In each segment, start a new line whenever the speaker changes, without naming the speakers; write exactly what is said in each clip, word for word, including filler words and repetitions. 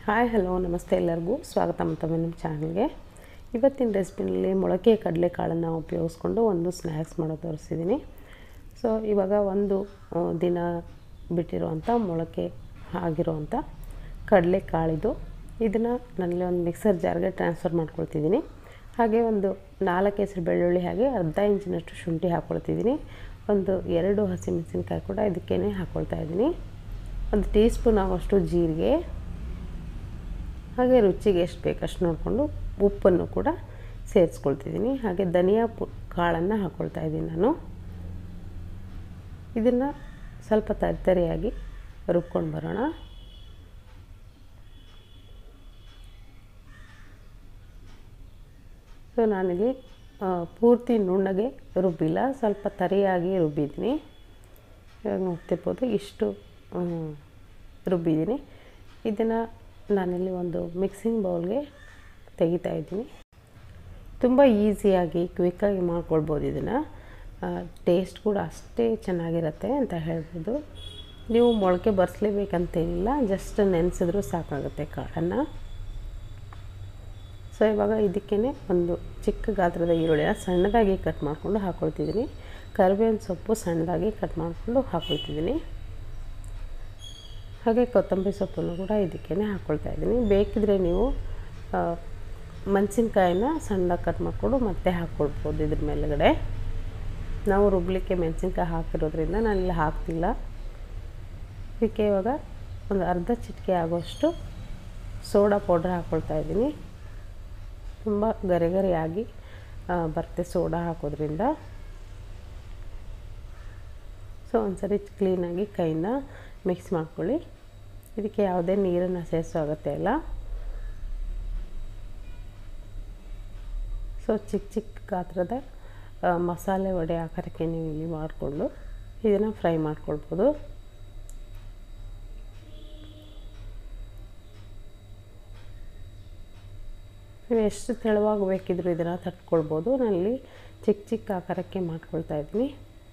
Hi hello ನಮಸ್ತೆ ಎಲ್ಲರಿಗೂ ಸ್ವಾಗತ ಮತ್ತೊಮ್ಮೆ ನಮ್ಮ ಚಾನಲ್ಗೆ. ಇವತ್ತಿನ ರೆಸಿಪಿನಲ್ಲಿ ಮೊಳಕೆ ಕಡಲೆಕಾಳನ್ನು ಉಪಯೋಗಿಸ್ಕೊಂಡು ಒಂದು ಸ್ನ್ಯಾಕ್ಸ್ ಮಾಡೋದು ತೋರಿಸಿದ್ದೀನಿ. ಸೊ ಇವಾಗ ಒಂದು ದಿನ ಬಿಟ್ಟಿರುವಂಥ ಮೊಳಕೆ ಆಗಿರುವಂಥ ಕಡಲೆಕಾಳಿದು ಇದನ್ನು ನಾನಲ್ಲಿ ಒಂದು ಮಿಕ್ಸರ್ ಜಾರ್ಗೆ ಟ್ರಾನ್ಸ್ಫರ್ ಮಾಡ್ಕೊಳ್ತಿದ್ದೀನಿ. ಹಾಗೆ ಒಂದು ನಾಲ್ಕು ಹೆಸರು ಬೆಳ್ಳುಳ್ಳಿ ಹಾಗೆ ಅರ್ಧ ಇಂಚಿನಷ್ಟು ಶುಂಠಿ ಹಾಕ್ಕೊಳ್ತಿದ್ದೀನಿ. ಒಂದು ಎರಡು ಹಸಿಮೆಣಸಿನಕಾಯಿ ಕೂಡ ಇದಕ್ಕೇ ಹಾಕ್ಕೊಳ್ತಾ ಇದ್ದೀನಿ. ಒಂದು ಟೀ ಸ್ಪೂನ್ ಆಗೋಷ್ಟು ಜೀರಿಗೆ, ಹಾಗೆ ರುಚಿಗೆ ಎಷ್ಟು ಬೇಕಷ್ಟು ನೋಡಿಕೊಂಡು ಉಪ್ಪನ್ನು ಕೂಡ ಸೇರಿಸ್ಕೊಳ್ತಿದ್ದೀನಿ. ಹಾಗೆ ಧನಿಯಾ ಪು ಕಾಳನ್ನು ಹಾಕ್ಕೊಳ್ತಾ ಇದ್ದೀನಿ ನಾನು. ಇದನ್ನು ಸ್ವಲ್ಪ ತರಿತರಿಯಾಗಿ ರುಬ್ಕೊಂಡು ಬರೋಣ. ಸೊ ನಾನಿಲ್ಲಿ ಪೂರ್ತಿ ನುಣ್ಣಗೆ ರುಬ್ಬಿಲ್ಲ, ಸ್ವಲ್ಪ ತರಿಯಾಗಿ ರುಬ್ಬಿದ್ದೀನಿ. ಇವಾಗ ನೋಡ್ತಿರ್ಬೋದು ಇಷ್ಟು ರುಬ್ಬಿದ್ದೀನಿ. ಇದನ್ನು ನಾನಿಲ್ಲಿ ಒಂದು ಮಿಕ್ಸಿಂಗ್ ಬೌಲ್ಗೆ ತೆಗಿತಾ ಇದ್ದೀನಿ. ತುಂಬ ಈಸಿಯಾಗಿ ಕ್ವಿಕ್ಕಾಗಿ ಮಾಡ್ಕೊಳ್ಬೋದು. ಇದನ್ನು ಟೇಸ್ಟ್ ಕೂಡ ಅಷ್ಟೇ ಚೆನ್ನಾಗಿರುತ್ತೆ ಅಂತ ಹೇಳ್ಬೋದು. ನೀವು ಮೊಳಕೆ ಬರೆಸಲೇಬೇಕಂತೇನಿಲ್ಲ, ಜಸ್ಟ್ ನೆನೆಸಿದ್ರೂ ಸಾಕಾಗುತ್ತೆ ಕಾಳನ್ನು. ಸೊ ಇವಾಗ ಇದಕ್ಕೇ ಒಂದು ಚಿಕ್ಕ ಗಾತ್ರದ ಈರುಳ್ಳಿನ ಸಣ್ಣದಾಗಿ ಕಟ್ ಮಾಡಿಕೊಂಡು ಹಾಕ್ಕೊಳ್ತಿದ್ದೀನಿ. ಕರಿಬೇವಿನ ಸೊಪ್ಪು ಸಣ್ಣದಾಗಿ ಕಟ್ ಮಾಡಿಕೊಂಡು ಹಾಕ್ಕೊಳ್ತಿದ್ದೀನಿ. ಹಾಗೆ ಕೊತ್ತಂಬರಿ ಸೊಪ್ಪನ್ನು ಕೂಡ ಇದಕ್ಕೇ ಹಾಕ್ಕೊಳ್ತಾ ಇದ್ದೀನಿ. ಬೇಕಿದ್ರೆ ನೀವು ಮೆಣಸಿನ್ಕಾಯಿನ ಸಣ್ಣದಾಗಿ ಕಟ್ ಮಾಡಿಕೊಂಡು ಮತ್ತೆ ಹಾಕ್ಕೊಳ್ಬೋದು ಇದ್ರ ಮೇಲುಗಡೆ. ನಾವು ರುಬ್ಲಿಕ್ಕೆ ಮೆಣಸಿನ್ಕಾಯಿ ಹಾಕಿರೋದ್ರಿಂದ ನಾನಿಲ್ಲಿ ಹಾಕ್ತಿಲ್ಲ. ಇದಕ್ಕೆ ಇವಾಗ ಒಂದು ಅರ್ಧ ಚಿಟಿಕೆ ಆಗೋಷ್ಟು ಸೋಡಾ ಪೌಡ್ರ್ ಹಾಕ್ಕೊಳ್ತಾ ಇದ್ದೀನಿ. ತುಂಬ ಗರಿ ಗರಿಯಾಗಿ ಬರುತ್ತೆ ಸೋಡಾ ಹಾಕೋದ್ರಿಂದ. ಸೊ ಒಂದ್ಸರಿ ಕ್ಲೀನಾಗಿ ಕೈಯಿಂದ ಮಿಕ್ಸ್ ಮಾಡ್ಕೊಳ್ಳಿ. ಇದಕ್ಕೆ ಯಾವುದೇ ನೀರನ್ನು ಸೇರಿಸೋ ಅಗತ್ಯ ಇಲ್ಲ. ಸೊ ಚಿಕ್ಕ ಚಿಕ್ಕ ಗಾತ್ರದ ಮಸಾಲೆ ವಡೆ ಆಕಾರಕ್ಕೆ ನೀವು ಇಲ್ಲಿ ಮಾಡಿಕೊಂಡು ಇದನ್ನು ಫ್ರೈ ಮಾಡ್ಕೊಳ್ಬೋದು. ನೀವು ಎಷ್ಟು ತೆಳುವಾಗಿ ಬೇಕಿದ್ರೂ ಇದನ್ನು ತಟ್ಕೊಳ್ಬೋದು. ನಾನಿಲ್ಲಿ ಚಿಕ್ಕ ಚಿಕ್ಕ ಆಕಾರಕ್ಕೆ ಮಾಡ್ಕೊಳ್ತಾ ಇದ್ದೀನಿ.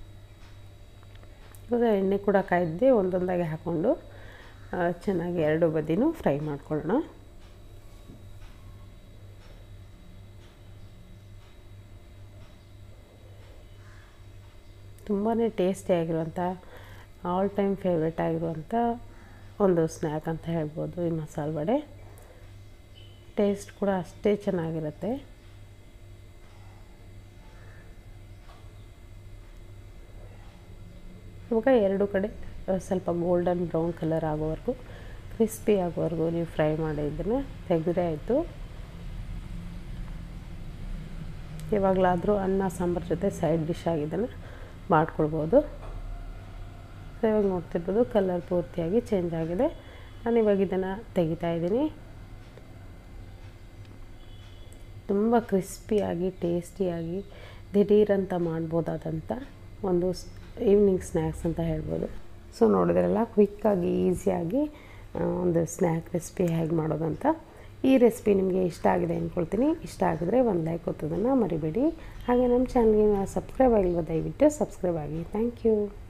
ಇವಾಗ ಎಣ್ಣೆ ಕೂಡ ಕಾಯ್ದೆ ಒಂದೊಂದಾಗಿ ಹಾಕ್ಕೊಂಡು ಚೆನ್ನಾಗಿ ಎರಡು ಬದಿನೂ ಫ್ರೈ ಮಾಡ್ಕೊಳ್ಳೋಣ. ತುಂಬಾ ಟೇಸ್ಟಿಯಾಗಿರುವಂಥ ಆಲ್ ಟೈಮ್ ಫೇವ್ರೇಟ್ ಆಗಿರುವಂಥ ಒಂದು ಸ್ನ್ಯಾಕ್ ಅಂತ ಹೇಳ್ಬೋದು ಈ ಮಸಾಲೆ ವಡೆ. ಟೇಸ್ಟ್ ಕೂಡ ಅಷ್ಟೇ ಚೆನ್ನಾಗಿರುತ್ತೆ. ಇವಾಗ ಎರಡು ಕಡೆ ಸ್ವಲ್ಪ ಗೋಲ್ಡನ್ ಬ್ರೌನ್ ಕಲರ್ ಆಗೋವರೆಗೂ, ಕ್ರಿಸ್ಪಿ ಆಗೋವರೆಗೂ ನೀವು ಫ್ರೈ ಮಾಡಿ ಇದನ್ನು ತೆಗೆದ್ರೆ ಆಯಿತು. ಇವಾಗಲಾದರೂ ಅನ್ನ ಸಾಂಬಾರು ಜೊತೆ ಸೈಡ್ ಡಿಶ್ ಆಗಿದ್ದನ್ನು ಮಾಡ್ಕೊಳ್ಬೋದು. ಸೊ ಇವಾಗ ನೋಡ್ತಿರ್ಬೋದು ಕಲರ್ ಪೂರ್ತಿಯಾಗಿ ಚೇಂಜ್ ಆಗಿದೆ. ನಾನು ಇವಾಗ ಇದನ್ನು ತೆಗಿತಾ ಇದ್ದೀನಿ. ತುಂಬ ಕ್ರಿಸ್ಪಿಯಾಗಿ ಟೇಸ್ಟಿಯಾಗಿ ದಿಢೀರಂತ ಮಾಡ್ಬೋದಾದಂಥ ಒಂದು ಈವ್ನಿಂಗ್ ಸ್ನ್ಯಾಕ್ಸ್ ಅಂತ ಹೇಳ್ಬೋದು. ಸೊ ನೋಡಿದ್ರಲ್ಲ ಕ್ವಿಕ್ಕಾಗಿ ಈಸಿಯಾಗಿ ಒಂದು ಸ್ನ್ಯಾಕ್ ರೆಸಿಪಿ ಹೇಗೆ ಮಾಡೋದಂತ. ಈ ರೆಸಿಪಿ ನಿಮಗೆ ಇಷ್ಟ ಆಗಿದೆ ಅಂದ್ಕೊಳ್ತೀನಿ. ಇಷ್ಟ ಆಗಿದ್ರೆ ಒಂದು ಲೈಕ್ ಒತ್ತೋದನ್ನು ಮರಿಬೇಡಿ. ಹಾಗೆ ನಮ್ಮ ಚಾನಲ್ಗೆ ಸಬ್ಸ್ಕ್ರೈಬ್ ಆಗಿಲ್ವ ದಯವಿಟ್ಟು ಸಬ್ಸ್ಕ್ರೈಬ್ ಆಗಿ. Thank you.